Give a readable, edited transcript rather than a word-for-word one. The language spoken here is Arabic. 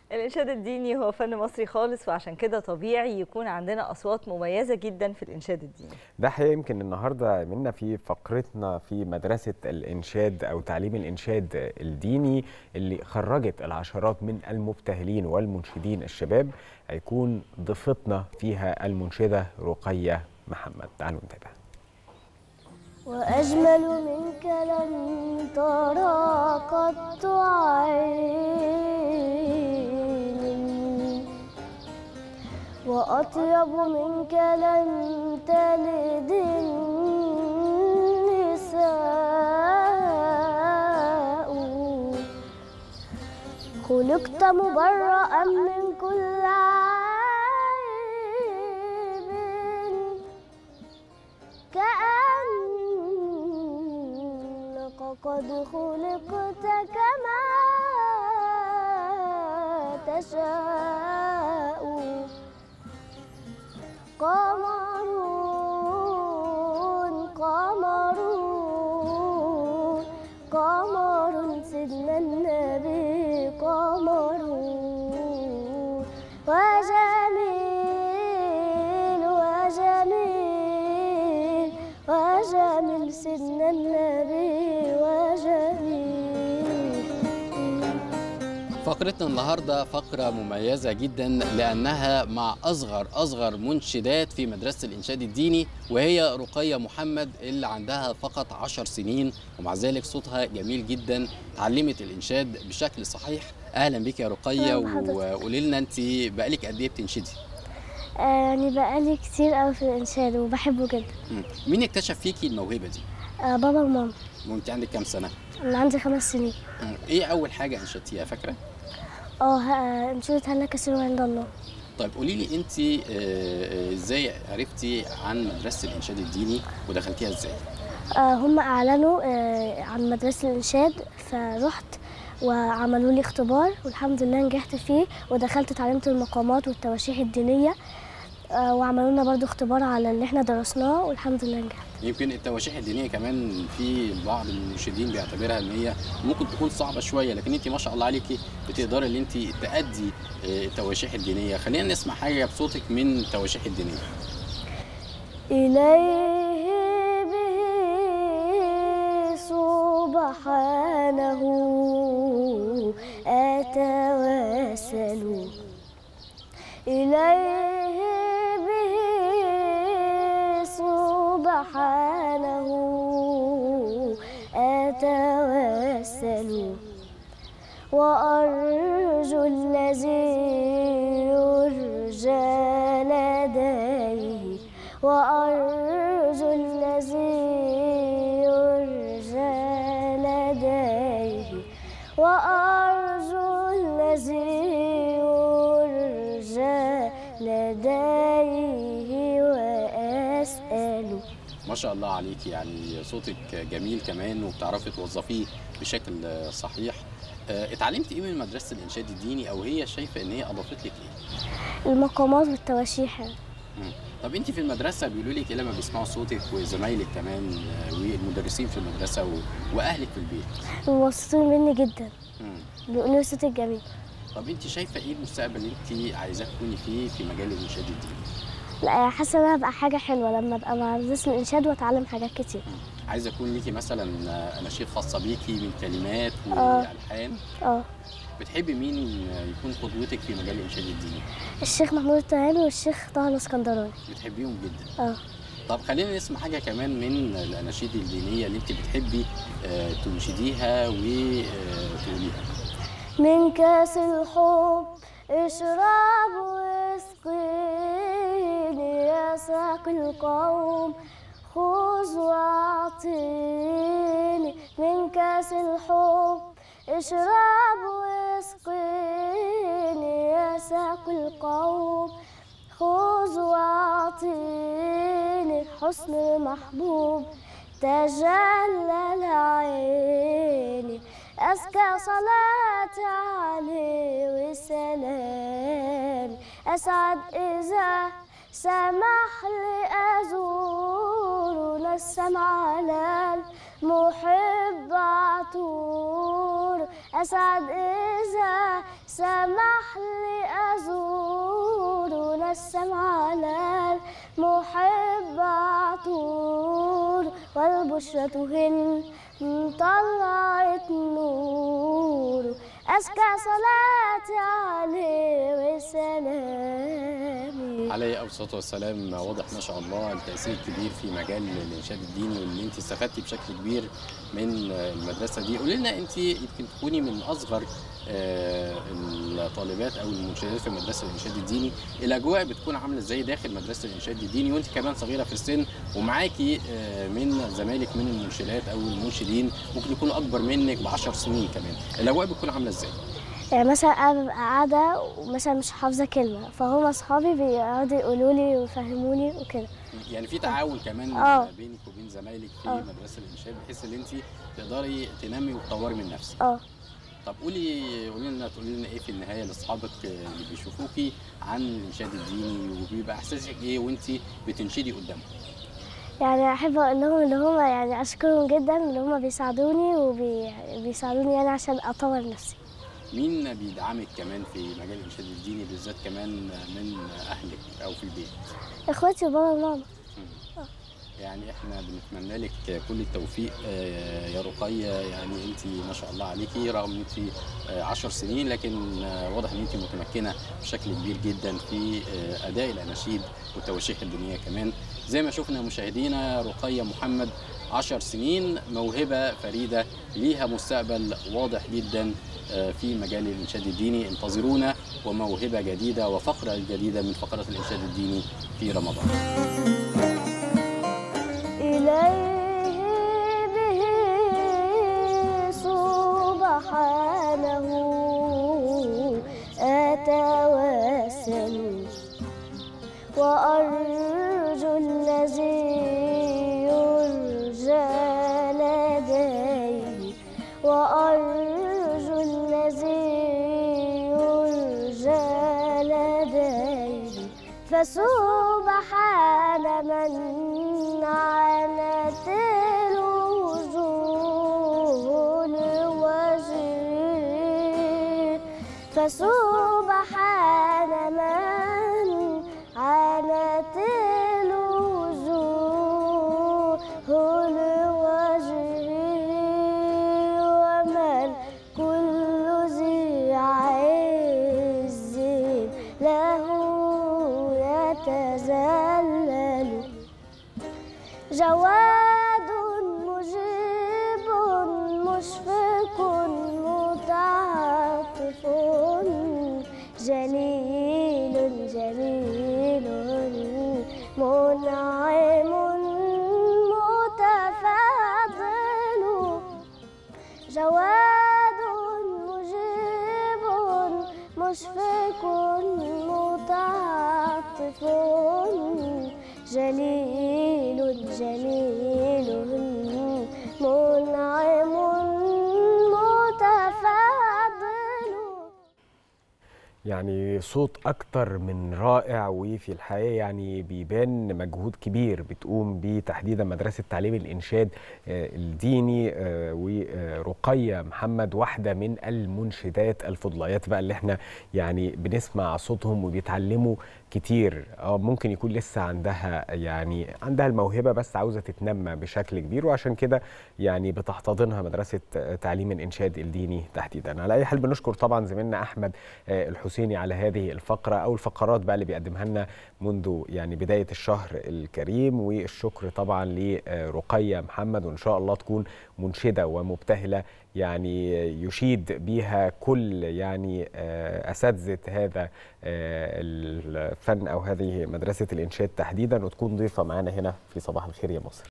الإنشاد الديني هو فن مصري خالص، وعشان كده طبيعي يكون عندنا أصوات مميزة جدا في الإنشاد الديني. ده حقيقي. يمكن النهارده منا في فقرتنا في مدرسة الإنشاد أو تعليم الإنشاد الديني اللي خرجت العشرات من المبتهلين والمنشدين الشباب، هيكون ضيفتنا فيها المنشدة رقية محمد. تعالوا نتابع. وأجمل منك لم ترى قط عين، وأطيب منك لم تلد النساء، خلقت مبرأ من كل عيب، كأنك قد خلقت كما تشاء. قمرون قمرون قمر سيدنا النبي، قمرون وجميل وجميل وجميل سيدنا النبي وجميل. فقرتنا النهارده فقرة مميزة جدا لأنها مع أصغر منشدات في مدرسة الإنشاد الديني، وهي رقية محمد اللي عندها فقط 10 سنين، ومع ذلك صوتها جميل جدا. اتعلمت الإنشاد بشكل صحيح. أهلا بك يا رقية، وقولي لنا أنت بقالك قد إيه بتنشدي؟ يعني بقالي كتير قوي في الإنشاد وبحبه جدا. مين اكتشف فيكي الموهبة دي؟ بابا وماما. وأنت عندك كام سنة؟ أنا عندي 5 سنين. إيه أول حاجة أنشدتيها فاكرة؟ انشدت هلا كثير عند الله. طيب قولي لي انت ازاي عرفتي عن مدرسه الانشاد الديني ودخلتيها ازاي؟ هم اعلنوا عن مدرسه الانشاد، فرحت وعملوا لي اختبار والحمد لله نجحت فيه، ودخلت اتعلمت المقامات والتواشيح الدينيه، وعملوا لنا برضو اختبار على اللي احنا درسناه والحمد لله نجحت. يمكن التواشيح الدينيه كمان في بعض المنشدين بيعتبرها ان هي ممكن تكون صعبه شويه، لكن انت ما شاء الله عليكي بتقدري ان انت تأدي التواشيح الدينيه. خلينا نسمع حاجه بصوتك من التواشيح الدينيه. إليه به سبحانه أتوسل، إليه به سبحانه أتوسل، وأرجو الذي يرجى لديه، وأرجو الذي يرجى لديه، وأرجو الذي يرجى لديه وأسأل. ما شاء الله عليكي، يعني صوتك جميل كمان وبتعرفي توظفيه بشكل صحيح. اتعلمتي ايه من مدرسه الانشاد الديني، او هي شايفه ان هي اضافت لك ايه؟ المقامات والتواشيح. طب انت في المدرسه بيقولوا لك ايه لما بيسمعوا صوتك وزمايلك كمان والمدرسين في المدرسه واهلك في البيت؟ مبسوطين مني جدا. بيقولوا لي صوتك جميل. طب انت شايفه ايه المستقبل اللي انت عايزاه تكوني فيه في مجال الانشاد الديني؟ لا، حاسه انها هبقى حاجه حلوه لما ابقى مع مدرسه الانشاد واتعلم حاجات كتير. عايزه يكون ليكي مثلا اناشيد خاصه بيكي من كلمات والحان؟ بتحبي مين يكون قدوتك في مجال الانشاد الديني؟ الشيخ محمود التهامي والشيخ طه الاسكندراني. بتحبيهم جدا؟ طب خلينا نسمع حاجه كمان من الاناشيد الدينيه اللي انت بتحبي تنشديها وتقوليها. من كاس الحب اشرب واسقيني يا ساقي القوم، خذ واعطيني. من كاس الحب اشرب واسقيني يا ساقي القوم، خذ واعطيني. حسن المحبوب تجلى عيني، أزكى صلاة عليه وسلام. أسعد إذا سمح لي أزور السمع على المحب عطور. أسعد إذا سمح لي أزور نسم على المحب عطور والبشرة هن طلعت نور أزكى صلاتي عليه وسلامي عليه الصلاة والسلام. واضح ما شاء الله التأثير الكبير في مجال الإنشاد الديني، واللي أنت استفدتي بشكل كبير من المدرسة دي. قولي لنا، أنت يمكن تكوني من أصغر الطالبات أو المنشدات في مدرسة الإنشاد الديني، الأجواء بتكون عاملة إزاي داخل مدرسة الإنشاد الديني وأنت كمان صغيرة في السن، ومعاكي من زمايلك من المنشدات أو المنشدين ممكن يكونوا أكبر منك ب10 سنين كمان، الأجواء بتكون عاملة إزاي؟ يعني مثلا انا ببقى قاعده ومثلا مش حافظه كلمه، فهم اصحابي بيقعدوا يقولوا لي ويفهموني وكده. يعني في تعاون كمان بينك وبين زمايلك في مدرسه الانشاد، بحيث ان انت تقدري تنمي وتطوري من نفسك. طب قولي لنا ايه في النهايه لاصحابك اللي بيشوفوكي عن الانشاد الديني، وبيبقى احساسك ايه وانت بتنشدي قدامهم؟ يعني احب اقول لهم ان هم يعني اشكرهم جدا ان هم بيساعدوني وبيساعدوني يعني عشان اطور نفسي. مين بيدعمك كمان في مجال الانشاد الديني بالذات كمان من اهلك او في البيت؟ اخواتي وبابا وماما. يعني احنا بنتمنى لك كل التوفيق يا رقية. يعني انت ما شاء الله عليكي، رغم ان انت 10 سنين لكن واضح ان انت متمكنه بشكل كبير جدا في اداء الاناشيد والتواشيح الدينيه كمان. زي ما شفنا مشاهدينا، رقية محمد 10 سنين، موهبه فريده ليها مستقبل واضح جدا في مجال الانشاد الديني. انتظرونا وموهبه جديده وفقره جديده من فقرات الانشاد الديني في رمضان. إليه به سبحانه أتوسل وأرجو الذي يرجى لديه وأرجو الذي يرجى لديه فسبحان من عنت الوجوه لوجهه فسبحان من عنت الوجوه لوجهه ومن كل ذي عز له يتذلل جواد مجيب مشفق متعاطف جليل جليل منعم متفضل جواد مجيب مشفق متعاطف جليل جليل منعم متفضل. يعني صوت أكتر من رائع، وفي الحقيقة يعني بيبان مجهود كبير بتقوم بيه تحديدا مدرسة تعليم الإنشاد الديني، ورقية محمد واحدة من المنشدات الفضليات بقى اللي احنا يعني بنسمع صوتهم وبيتعلموا كتير. ممكن يكون لسه عندها الموهبة بس عاوزة تتنمى بشكل كبير، وعشان كده يعني بتحتضنها مدرسة تعليم الإنشاد الديني تحديدا. على أي حال بنشكر طبعا زميلنا أحمد الحسيني على هذه الفقرة أو الفقرات بقى اللي بيقدمها لنا منذ يعني بداية الشهر الكريم، والشكر طبعا لرقية محمد، وإن شاء الله تكون منشدة ومبتهلة يعني يشيد بيها كل يعني أساتذة هذا الفن أو هذه مدرسة الإنشاد تحديدا، وتكون ضيفة معنا هنا في صباح الخير يا مصر.